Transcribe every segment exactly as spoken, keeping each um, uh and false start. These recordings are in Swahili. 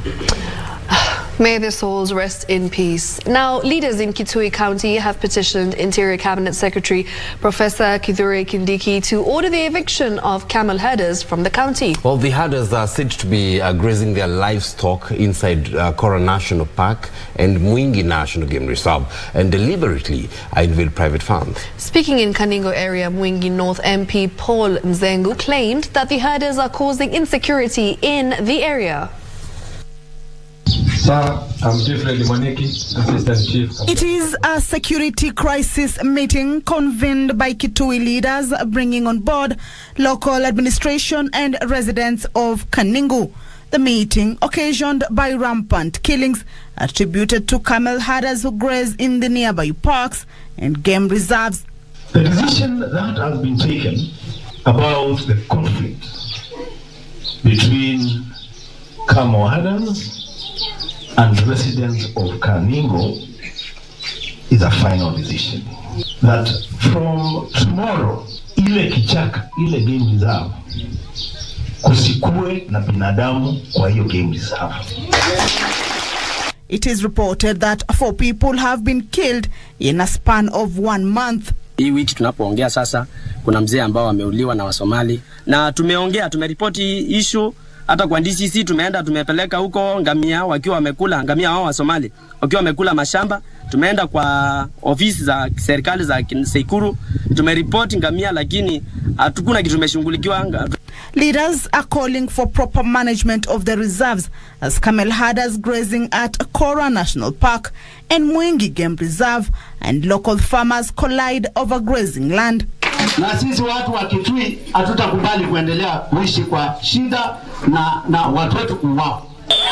May their souls rest in peace. Now, leaders in Kitui County have petitioned Interior Cabinet Secretary Professor Kithure Kindiki to order the eviction of camel herders from the county. Well, the herders are said to be uh, grazing their livestock inside uh, Kora National Park and Mwingi National Game Reserve and deliberately invade private farms. Speaking in Kaningo area, Mwingi North M P Paul Nzengu claimed that the herders are causing insecurity in the area. Sir, I'm Kithure Kindiki, Assistant Chief. It is a security crisis meeting convened by Kitui leaders, bringing on board local administration and residents of Kaningo. The meeting, occasioned by rampant killings attributed to camel herders who graze in the nearby parks and game reserves. The decision that has been taken about the conflict between camel herders and residents of Kaningo is a final decision. That from tomorrow, ile kichaka, ile game reserve, kusikue na binadamu kwa hiyo game reserve. It is reported that four people have been killed in a span of one month. Hii wiki tunapoongea sasa, kuna mzee ambao ameuliwa na Wasomali. Na tumeongea, tumeripoti issue. Hata kwa D C C tumeenda tumepeleka huko ngamia wakiwa wamekula ngamia wao wa Somali wakiwa wamekula mashamba. Tumeenda kwa ofisi za serikali za Sekuru tumeripoti ngamia, lakini hatukuna kitu tumeshughulikiwa. Leaders are calling for proper management of the reserves as camel herders grazing at Kora National Park and Mwingi Game Reserve and local farmers collide over grazing land. Na sisi watu wa Kitui hatutakubali kuendelea kuishi kwa shida na na watu wetu kuuawa.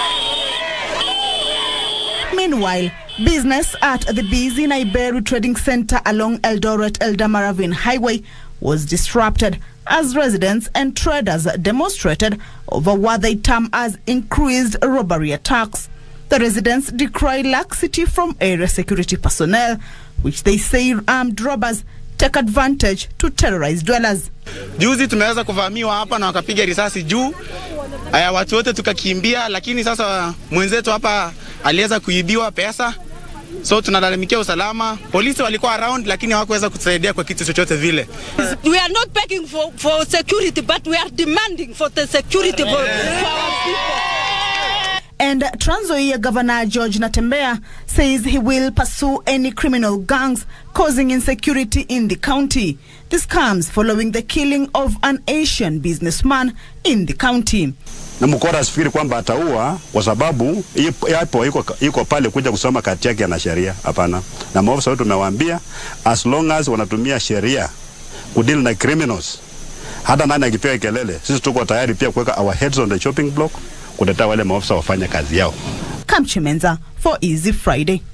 Meanwhile, business at the busy Naiberu Trading Center along Eldoret-Eldamaravine Highway was disrupted as residents and traders demonstrated over what they term as increased robbery attacks. The residents decry laxity from area security personnel, which they say armed robbers take advantage to terrorize dwellers. Juzi tumeweza kuvamiwa hapa na wakapiga risasi juu. Aya, watu wote tukakimbia, lakini sasa mwenzetu hapa aliweza kuibiwa pesa. So tunalalamikia usalama. Polisi walikuwa around lakini hawakuweza kutusaidia kwa kitu chochote vile. We are not begging for for security, but we are demanding for the security for, for our people. And Trans Nzoia Governor George Natembeya says he will pursue any criminal gangs causing insecurity in the county. This comes following the killing of an Asian businessman in the county. Na mkora asifikiri kwamba ataua kwa sababu yapo yuko yuko pale kuja kusoma kati yake na sheria. Hapana. Na maofisa wetu tumewaambia as long as wanatumia sheria kudeal na criminals, hata nani akipiga kelele, sisi tuko tayari pia kuweka our heads on the chopping block kutetea wale maofisa wafanye kazi yao. Kamchimenza for Easy Friday.